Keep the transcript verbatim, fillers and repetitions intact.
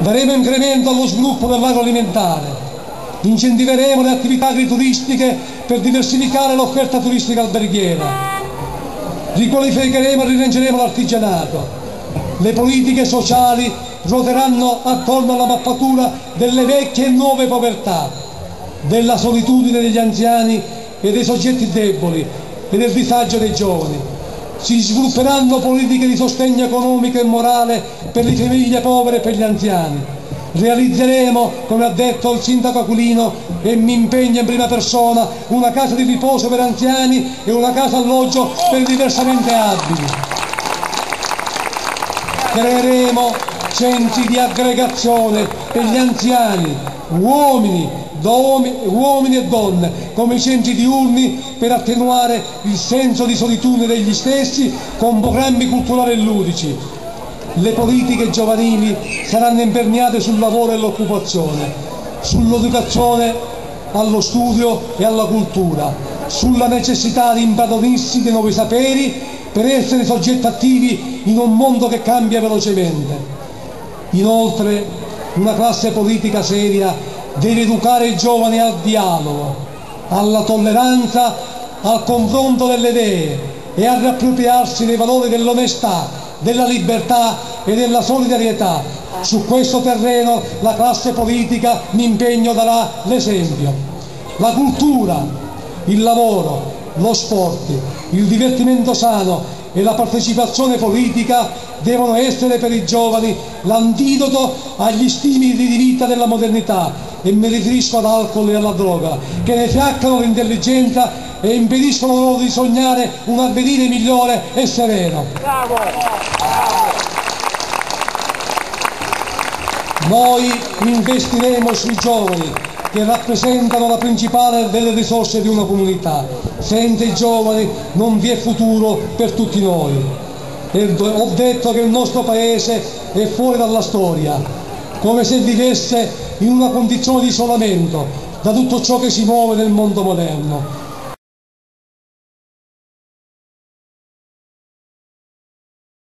Daremo incremento allo sviluppo dell'agroalimentare, incentiveremo le attività agrituristiche per diversificare l'offerta turistica alberghiera, riqualificheremo e rilanceremo l'artigianato. Le politiche sociali ruoteranno attorno alla mappatura delle vecchie e nuove povertà, della solitudine degli anziani e dei soggetti deboli e del disagio dei giovani. Si svilupperanno politiche di sostegno economico e morale per le famiglie povere e per gli anziani. Realizzeremo, come ha detto il sindaco Aquilino, e mi impegno in prima persona, una casa di riposo per anziani e una casa alloggio per i diversamente abili. Creeremo centri di aggregazione per gli anziani, uomini, uomini e donne, come i centri diurni, per attenuare il senso di solitudine degli stessi con programmi culturali e ludici. Le politiche giovanili saranno imperniate sul lavoro e l'occupazione, sull'educazione allo studio e alla cultura, sulla necessità di impadronirsi dei nuovi saperi per essere soggetti attivi in un mondo che cambia velocemente. Inoltre, una classe politica seria deve educare i giovani al dialogo, alla tolleranza, al confronto delle idee e a riappropriarsi dei valori dell'onestà, della libertà e della solidarietà. Su questo terreno la classe politica, mi impegno, darà l'esempio. La cultura, il lavoro, lo sport, il divertimento sano e la partecipazione politica devono essere per i giovani l'antidoto agli stimoli di vita della modernità, e mi riferisco ad alcol e alla droga, che ne fiaccano l'intelligenza e impediscono loro di sognare un avvenire migliore e sereno. Bravo. Noi investiremo sui giovani, che rappresentano la principale delle risorse di una comunità. Senza i giovani non vi è futuro per tutti noi. E ho detto che il nostro paese è fuori dalla storia, come se vivesse in una condizione di isolamento da tutto ciò che si muove nel mondo moderno.